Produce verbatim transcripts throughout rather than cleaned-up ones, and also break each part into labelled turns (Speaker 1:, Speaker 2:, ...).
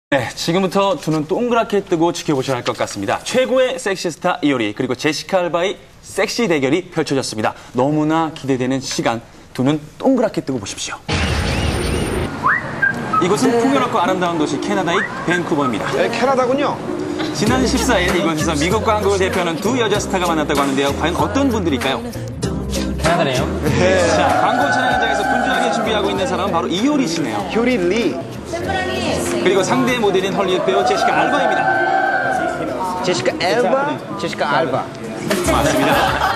Speaker 1: 네, 지금부터 두 눈 동그랗게 뜨고 지켜보셔야 할 것 같습니다. 최고의 섹시스타 이효리 그리고 제시카 알바의 섹시 대결이 펼쳐졌습니다. 너무나 기대되는 시간, 두 눈 동그랗게 뜨고 보십시오. 이곳은 풍요롭고 아름다운 도시 캐나다의 밴쿠버입니다.
Speaker 2: 네, 캐나다군요.
Speaker 1: 지난 십사 일 이곳에서 미국과 한국을 대표하는 두 여자 스타가 만났다고 하는데요. 과연 어떤 분들일까요?
Speaker 3: 캐나다네요.
Speaker 2: 네.
Speaker 1: 자, 광고 촬영 현장에서 분주하게 준비하고 있는 사람은 바로 이효리 씨네요.
Speaker 2: 효리 리.
Speaker 1: 그리고 상대 모델인 헐리우드 배우 제시카 알바입니다.
Speaker 2: 제시카 엘바, 제시카 알바.
Speaker 1: 맞습니다.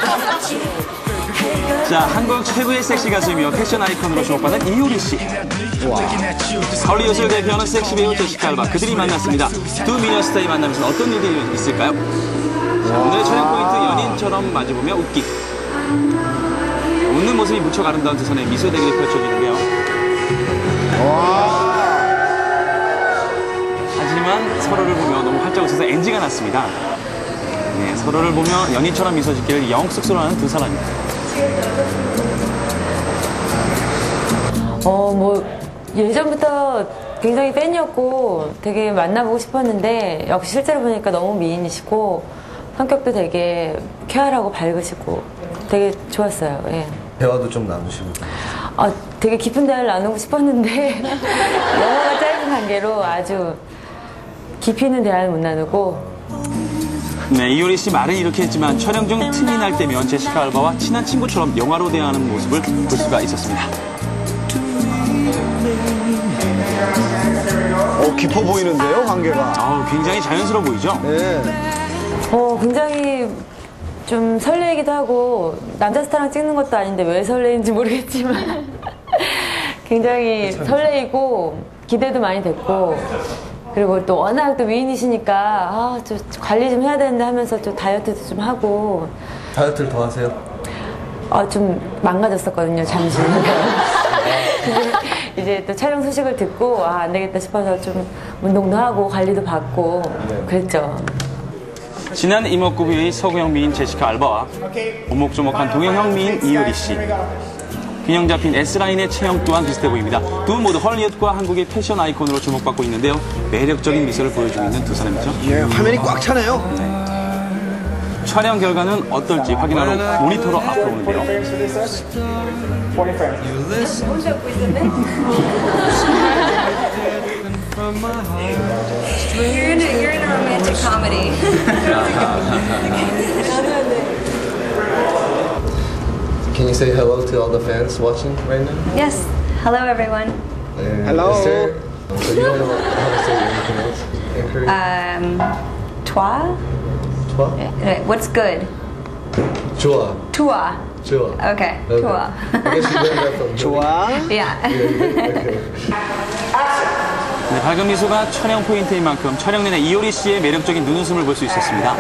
Speaker 1: 자, 한국 최고의 섹시 가수이며 패션 아이콘으로 주목받는 이효리 씨.
Speaker 2: 와.
Speaker 1: 헐리우드를 대표하는 섹시 배우 제시카 알바, 그들이 만났습니다. 두 미녀 스타의 만남에서는 어떤 일이 있을까요? 자, 오늘의 촬영 포인트, 연인처럼 마주보며 웃기. 웃는 모습이 무척 아름다운 두 사람의 미소 대결이 펼쳐지는데요.
Speaker 2: 와.
Speaker 1: 하지만 서로를 보며 너무 활짝 웃어서 엔지가 났습니다. 네, 서로를 보며 연인처럼 미소 짓기를 영 쑥스러워하는 두 사람입니다.
Speaker 4: 어, 뭐 예전부터 굉장히 팬이었고 되게 만나보고 싶었는데 역시 실제로 보니까 너무 미인이시고 성격도 되게 쾌활하고 밝으시고 되게 좋았어요. 예.
Speaker 5: 대화도 좀 나누시고.
Speaker 4: 아, 되게 깊은 대화를 나누고 싶었는데 영화가 짧은 관계로 아주 깊이 있는 대화는 못 나누고.
Speaker 1: 네, 이효리 씨 말은 이렇게 했지만 촬영 중 틈이 날 때면 제시카 알바와 친한 친구처럼 영화로 대화하는 모습을 볼 수가 있었습니다.
Speaker 2: 어, 깊어 보이는데요, 관계가.
Speaker 1: 어, 굉장히 자연스러워 보이죠?
Speaker 2: 네.
Speaker 4: 어, 굉장히 좀 설레이기도 하고 남자 스타랑 찍는 것도 아닌데 왜 설레는지 모르겠지만 굉장히 설레이고 기대도 많이 됐고 그리고 또 워낙 또 미인이시니까 아, 좀 관리 좀 해야 되는데 하면서 좀 다이어트도 좀 하고.
Speaker 5: 다이어트를 더 하세요?
Speaker 4: 아, 좀 망가졌었거든요, 잠시. 이제 또 촬영 소식을 듣고 아, 안 되겠다 싶어서 좀 운동도 하고 관리도 받고 그랬죠.
Speaker 1: 지난 이목구비의 서구형 미인 제시카 알바와 오목조목한 동양형 미인 이효리 씨. 균형 잡힌 S라인의 체형 또한 비슷해 보입니다. 두 분 모두 헐리우드과 한국의 패션 아이콘으로 주목받고 있는데요. 매력적인 미소를 보여주고 있는 두 사람이죠.
Speaker 2: 예, 화면이 꽉 차네요.
Speaker 1: 네. 촬영 결과는 어떨지 확인하러 모니터로 앞으로 오는데요.
Speaker 6: You're in a, you're in a romantic comedy.
Speaker 5: Can you say hello to all the fans watching right now?
Speaker 6: Yes. Hello, everyone.
Speaker 5: And
Speaker 2: Hello.
Speaker 5: Is there, so you don't know how to say anything else in Korean?
Speaker 6: Um, toi?
Speaker 5: Twa?
Speaker 6: Uh, What's good?
Speaker 5: 좋아.
Speaker 6: Tua.
Speaker 5: 좋아.
Speaker 6: Okay.
Speaker 5: Okay.
Speaker 6: Tua.
Speaker 5: I guess you learned that from
Speaker 2: 좋아.
Speaker 6: Yeah.
Speaker 5: Okay.
Speaker 1: 네, 밝은 미소가 촬영 포인트인 만큼 촬영 내내 이효리 씨의 매력적인 눈웃음을 볼 수 있었습니다.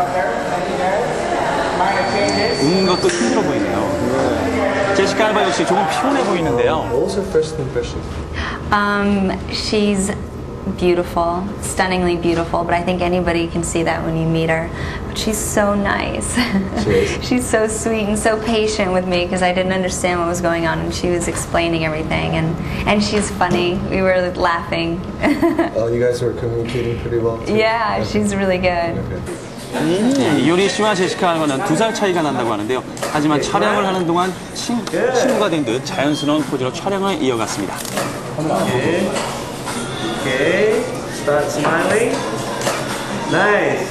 Speaker 1: 웃는 것도 힘들어 보이네요. 제시카 알바 역시 조금 피곤해 보이는데요.
Speaker 5: What was her first impression?
Speaker 6: Um, she's beautiful, stunningly beautiful, but I think anybody can see that when you meet her. But she's so nice.
Speaker 5: She is?
Speaker 6: She's so sweet and so patient with me because I didn't understand what was going on, and she was explaining everything. And and she's funny. We were laughing.
Speaker 5: Oh, you guys were communicating pretty well too?
Speaker 6: Yeah,
Speaker 5: Okay.
Speaker 6: she's really good.
Speaker 5: Okay.
Speaker 1: 네, 이효리 씨와 제시카 알바는 두 살 차이가 난다고 하는데요. 하지만 촬영을 하는 동안 친, 친구가 된 듯 자연스러운 포즈로 촬영을 이어갔습니다.
Speaker 7: Okay. Okay. Start smiling. Nice.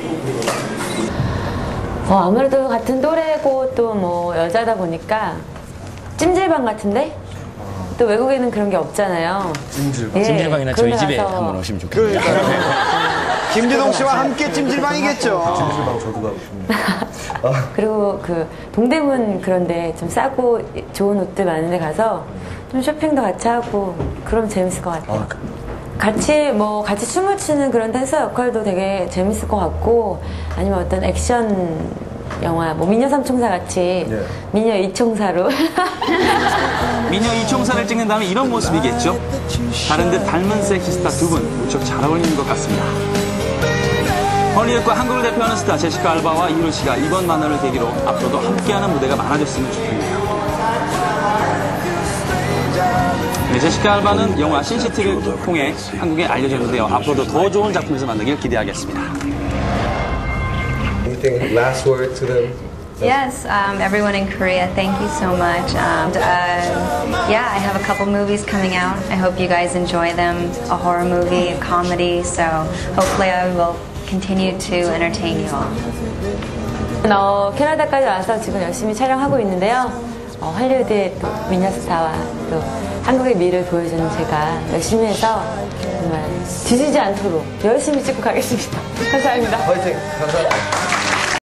Speaker 4: 어, 아무래도 같은 또래고 또 뭐 여자다 보니까 찜질방 같은데? 또 외국에는 그런 게 없잖아요.
Speaker 3: 찜질방.
Speaker 4: 예,
Speaker 3: 찜질방이나 저희
Speaker 4: 그러고
Speaker 3: 집에
Speaker 4: 나서
Speaker 3: 한번 오시면 좋겠네요.
Speaker 2: 김재동 씨와 함께 찜질방이겠죠.
Speaker 5: 찜질방 저도 가고 싶네요.
Speaker 4: 그리고 그 동대문 그런데 좀 싸고 좋은 옷들 많은 데 가서 좀 쇼핑도 같이 하고 그러면 재밌을 것 같아요.
Speaker 5: 아, 그-
Speaker 4: 같이 뭐 같이 춤을 추는 그런 댄서 역할도 되게 재밌을 것 같고 아니면 어떤 액션 영화 뭐 미녀 삼총사 같이
Speaker 5: 네.
Speaker 4: 미녀 이총사로
Speaker 1: 미녀 이총사를 찍는 다음에 이런 모습이겠죠. 다른 듯 닮은 섹시스타 두 분 무척 잘 어울리는 것 같습니다. 헐리우드과 한국을 대표하는 스타 제시카 알바와 이효리 씨가 이번 만남을 계기로 앞으로도 함께하는 무대가 많아졌으면 좋겠네요. 네, 제시카 알바는 영화 신시티를 통해 한국에 알려졌는데요. 앞으로도 더 좋은 작품에서 만나길 기대하겠습니다.
Speaker 5: Anything last word to them?
Speaker 6: Yes, um, everyone in Korea, thank you so much. Um, uh, yeah, I have a couple movies coming out. I hope you guys enjoy them. A horror movie, a comedy, so hopefully I will continue to entertain you all.
Speaker 4: 어, 캐나다까지 와서 지금 열심히 촬영하고 있는데요. 어, 할리우드의 또 미녀스타와 또 한국의 미를 보여주는 제가 열심히 해서 정말 뒤지지 않도록 열심히 찍고 가겠습니다. 감사합니다.
Speaker 5: 화이팅! 감사합니다.